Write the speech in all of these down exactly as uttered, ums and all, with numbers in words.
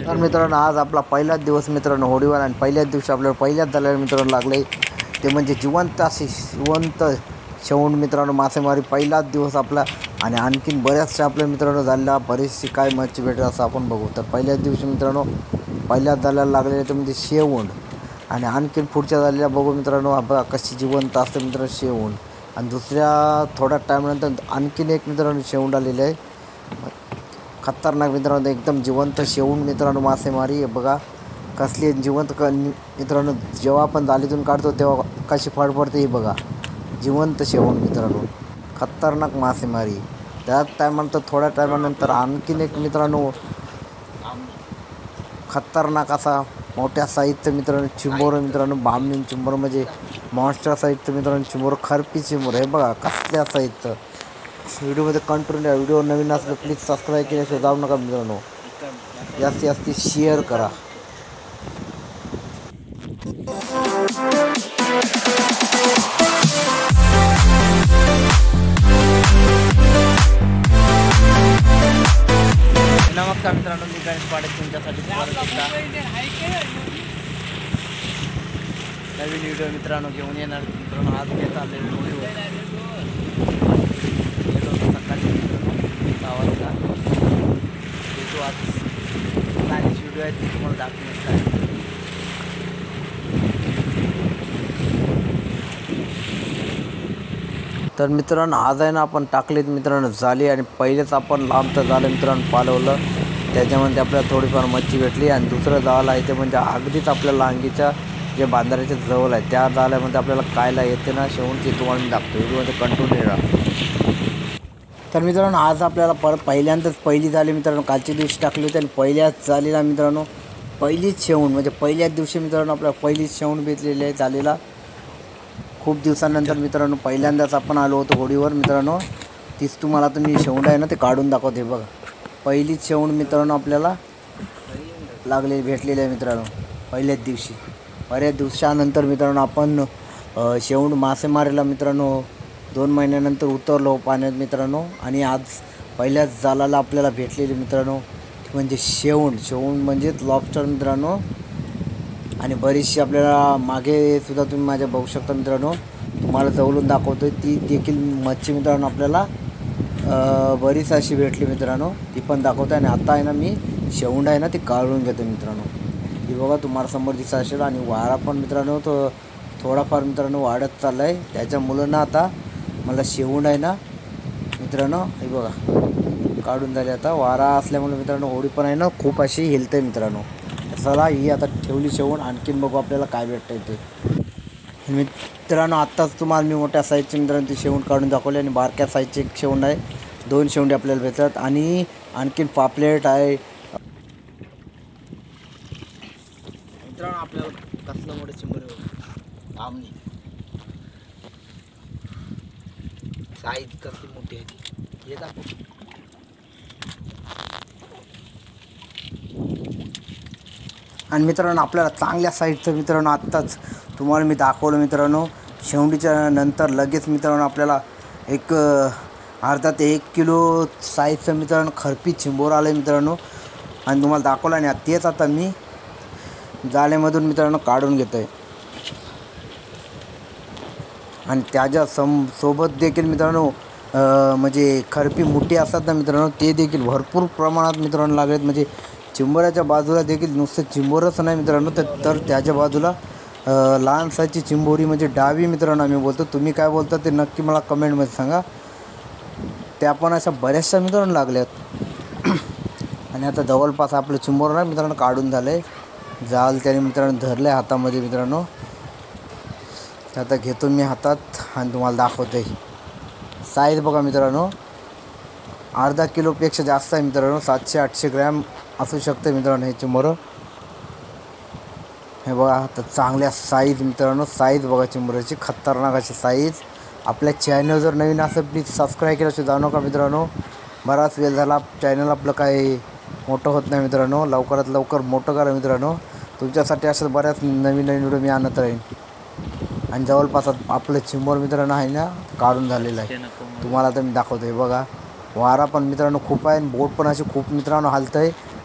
तर मित्रांनो आज आपला पहिलाच दिवस मित्रांनो होडीवर आणि पहिल्याच दिवशी आपल्याला पहिल्याच झालेल्या मित्रांनो लागले ते म्हणजे जिवंत अशी जिवंत शेवण मित्रांनो मासेमारी पहिलाच दिवस आपला आणि आणखीन बऱ्याचशा आपल्या मित्रांनो झालेला बरीचशी काय मच्छी भेटेल असं आपण बघू. तर पहिल्याच दिवशी मित्रांनो पहिल्याच झालेला लागलेले ते म्हणजे शेवण आणि आणखीन पुढच्या झालेल्या बघू मित्रांनो बघा कशी जिवंत असते मित्रांनो शेवण. आणि दुसऱ्या थोड्या टाईमनंतर आणखीन एक मित्रांनो शेवण आलेले आहे खतरनाक मित्रांनो एकदम जिवंत शेवण मित्रांनो मासेमारी आहे बघा कसली जिवंत क मित्रांनो जेव्हा आपण जाळीतून काढतो तेव्हा कशी फडफडते ही बघा जिवंत शेवण मित्रांनो खतरनाक मासेमारी. त्याच टायमानंतर थोड्या टायमानंतर आणखीन एक मित्रांनो खतरनाक असा मोठ्या साईजचं मित्रांनो चिंबोरं मित्रांनो बामणी चिंबोरं म्हणजे मॉन्स्टर साईजचं मित्रांनो चिंबोरं खरपी चिंबोरं हे बघा कसल्या साईजचं. व्हिडिओमध्ये कंटिन्यू व्हिडिओ नवीन असलं प्लीज सबस्क्राईब केल्याशिवाय जाऊ नका मित्रांनो. जास्तीत जास्त शेअर करा. नमस्कार मित्रांनो मी गणेश पाडे तुमच्यासाठी नवीन व्हिडिओ मित्रांनो घेऊन येणार मित्रांनो. आज घेत आलेलो व्हिडिओ सकाळी मित्रांनो दहा वाजता तो आज चाळीस व्हिडिओ आहेत ते तुम्हाला दाखवण्यात आहे. तर मित्रांनो आज आहे ना आपण टाकलेत मित्रांनो जाळी आणि पहिलेच आपण लांब तर झालं मित्रांनो पालवलं त्याच्यामध्ये आपल्याला थोडीफार मच्छी भेटली. आणि दुसरं जाळं आहे ते म्हणजे अगदीच आपल्याला अंगीच्या जे बांधाऱ्याच्या जवळ आहे त्या जाळ्यामध्ये आपल्याला कायला येते ना शेवण ते तुम्हाला मी दाखवतो व्हिडिओमध्ये कंटिन्यू राहा. तर मित्रांनो आज आपल्याला परत पहिल्यांदाच पहिली जाळी मित्रांनो कालच्या दिवशी टाकली होती आणि पहिल्याच जाळीला मित्रांनो पहिलीच शेवण म्हणजे पहिल्याच दिवशी मित्रांनो आपल्याला पहिलीच शेवण भेटलेली आहे जाळीला. खूप दिवसानंतर मित्रांनो पहिल्यांदाच आपण आलो होतो होडीवर मित्रांनो. तीच तुम्हाला तुम्ही शेवण आहे ना ते काढून दाखवते बघा पहिलीच शेवण मित्रांनो आपल्याला लागले भेटलेले आहे मित्रांनो पहिल्याच दिवशी. बऱ्याच दिवसानंतर मित्रांनो आपण शेवण मासेमारीला मित्रांनो दोन महिन्यानंतर उतरलो पाण्यात मित्रांनो. आणि आज पहिल्याच जाळाला आपल्याला भेटलेले मित्रांनो म्हणजे शेवण शेवण म्हणजेच लॉबस्टर मित्रांनो. आणि बरीचशी आपल्याला मागे सुद्धा तुम्ही माझ्या बघू शकता मित्रांनो तुम्हाला जवळून दाखवतो ती देखील मच्छी मित्रांनो आपल्याला बरीच अशी भेटली मित्रांनो ती पण दाखवतो. आणि आता आहे ना मी शेवण आहे ना ती काढून घेतो मित्रांनो. ही बघा तुम्हाला समोर दिसत असेल. आणि वारा पण मित्रांनो तो थोडाफार मित्रांनो वाढत चालला आहे त्याच्यामुळं ना आता मला शेवण आहे ना मित्रांनो हे बघा काढून झाले. आता वारा असल्यामुळे मित्रांनो होडी पण आहे ना खूप अशी हिलते मित्रांनो. चला ही आता ठेवली शेवण आणखीन बघू आपल्याला काय भेटतं ते मित्रांनो. आत्ताच तुम्हाला मी मोठ्या साईजचे मित्रांनो ती शेवण काढून दाखवले आणि बारक्या साईजचे एक शेवण आहे दोन शेवंडे आपल्याला भेटतात. आणि आणखीन पापलेट आहे मित्रांनो आपल्याला कसलं मोठे चिंबर आमनी साईज कसली मोठी आहे ती हे दाखव. आणि मित्रांनो आपल्याला चांगल्या साईजचं मित्रांनो आत्ताच तुम्हाला मी दाखवलं मित्रांनो. शेवंडीच्या नंतर लगेच मित्रांनो आपल्याला एक अर्धा ते एक किलो साईजचं मित्रांनो खरपी चिंबोर आलं आहे मित्रांनो. आणि तुम्हाला दाखवलं आणि तेच आता मी जाळ्यामधून मित्रांनो काढून घेतो आहे. आणि त्याच्या सम सोबत देखील मित्रांनो म्हणजे खरपी मोठी असतात ना मित्रांनो ते देखील भरपूर प्रमाणात मित्रांनो लागलेत. म्हणजे चिंबोऱ्याच्या बाजूला देखील नुसतं चिंबोरच नाही मित्रांनो तर तर त्याच्या बाजूला लहान साईजची चिंबोरी म्हणजे डावी मित्रांनो आम्ही बोलतो. तुम्ही काय बोलता ते नक्की मला कमेंटमध्ये सांगा. त्या पण अशा बऱ्याचशा मित्रांनो लागल्यात. आणि आता जवळपास आपलं चिंबोर ना मित्रांनो काढून झालं आहे. जाल त्याने मित्रांनो धरलं आहे हातामध्ये मित्रांनो. आता घेतो मी हातात आणि तुम्हाला दाखवतो आहे. साईज बघा मित्रांनो अर्धा किलोपेक्षा जास्त आहे मित्रांनो सातशे आठशे ग्रॅम असू शकते मित्रांनो हे चिंबोरं. हे बघा तर चांगल्या साईज मित्रांनो साईज बघा चिंबोऱ्याची खतरनाक अशी साईज. आपल्या चॅनल जर नवीन असेल प्लीज सबस्क्राईब केल्याशिवाय जाऊ नका मित्रांनो. बराच वेळ झाला चॅनल आपलं काही मोठं होत नाही मित्रांनो. लवकरात लवकर मोठं करा मित्रांनो. तुमच्यासाठी असं बऱ्याच नवीन नवीन व्हिडिओ मी आणत राहीन. आणि जवळपास आपलं चिंबोर मित्रांनो आहे ना काढून झालेलं आहे तुम्हाला तर मी दाखवतो आहे बघा. वारा पण मित्रांनो खूप आहे आणि बोट पण अशी खूप मित्रांनो हलतं आहे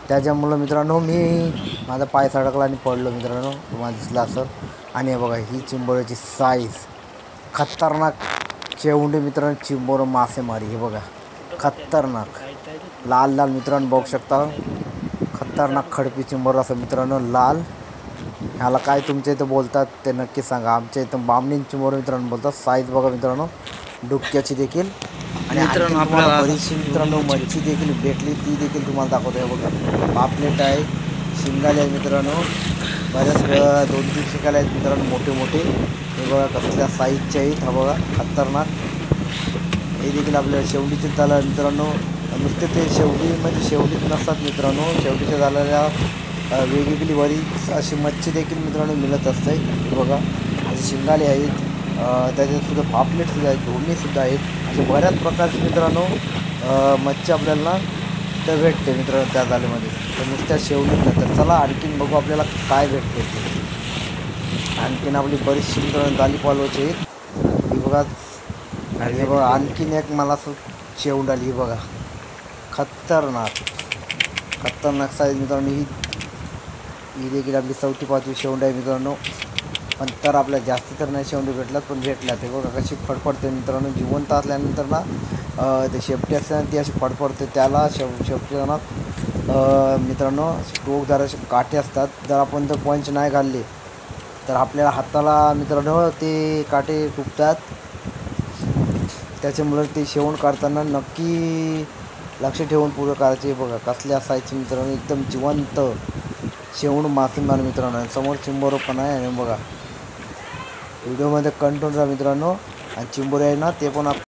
त्याच्यामुळं मित्रांनो मी माझा पाय सडकला आणि पडलो मित्रांनो, तुम्हाला दिसला असं. आणि हे बघा ही चिंबोऱ्याची साईज खतरनाक शेवंडी मित्रांनो, चिंबोरं मासेमारी. हे बघा खतरनाक लाल लाल मित्रांनो बघू शकता, खतरनाक खडपी चिंबोरं असं मित्रांनो लाल. ह्याला काय तुमच्या इथं बोलतात ते नक्की सांगा. आमच्या इथं बामणीन चिंबोरं मित्रांनो बोलतात. साईज बघा मित्रांनो डुबक्याची देखील. आणि मित्रांनो, आणखी तुम्हाला आपल्याला बरीचशी मित्रांनो मच्छी देखील भेटली, ती देखील तुम्हाला दाखवतो. आहे बघा पापलेट आहे, शिंगाले आहे मित्रांनो, बऱ्याच दोन तीन शिंगाले आहेत मित्रांनो मोठे मोठे. हे बघा कसल्या साईजचे आहेत. हा बघा खतरनाक. हे देखील आपल्या शेवटीचे झालं मित्रांनो. नुसते ते शेवटी म्हणजे शेवटीच नसतात मित्रांनो, शेवटीच्या झालेल्या वेगवेगळी बरीच अशी मच्छी देखील मित्रांनो मिळत असते. बघा असे शिंगाले आहेत, त्याच्यातसुद्धा पापलेटसुद्धा आहेत, ढोणीसुद्धा आहेत. अशा बऱ्याच प्रकारचे मित्रांनो मच्छी आपल्याला तर भेटते मित्रांनो त्या जाळीमध्ये. तर नुसत्या शेवटीच नाही. तर चला आणखीन बघू आपल्याला काय भेटते ते. आणखीन आपली बरीचशी मित्रांनो जाळी पालवायची आहेत. ही बघा हे बघा आणखीन एक मला असं शेवंड आली. ही बघा खतरनाक खतरनाक साईज मित्रांनो. ही ही देखील आपली चौथी पाचवी शेवंड आहे मित्रांनो. पण तर आपल्याला जास्त तर नाही शेवंडी भेटलात, पण भेटल्या. ते बघा कशी फडफडते मित्रांनो. जिवंत असल्यानंतर ना ते शेपटी असते ती अशी फडफडते. त्याला शेव शेपटीला मित्रांनो टोक जरासे काटे असतात. जर आपण तर पंच नाही घालले तर आपल्याला हाताला मित्रांनो ते काटे तुटतात. त्याच्यामुळे ते शेवण काढताना नक्की लक्ष ठेवून पुढं करायचे. बघा कसल्या असायचे मित्रांनो, एकदम जिवंत शेवण मासेमार मित्रांनो. समोर चिंबोरं पण आहे. आणि बघा व्हिडिओमध्ये कंटिन्यू राहा मित्रांनो. आणि चिंबोरे आहे ना ते पण